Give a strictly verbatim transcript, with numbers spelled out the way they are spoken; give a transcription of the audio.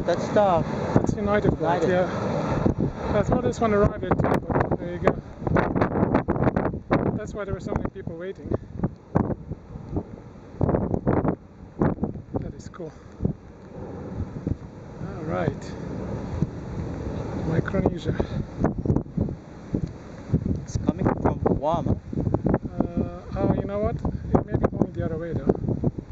That's the That's United Point, United. yeah. I thought this one arrived at two, but there you go. That's why there were so many people waiting. That is cool. Alright. Micronesia. It's coming from Guam. Uh, oh, you know what? It may be going the other way though.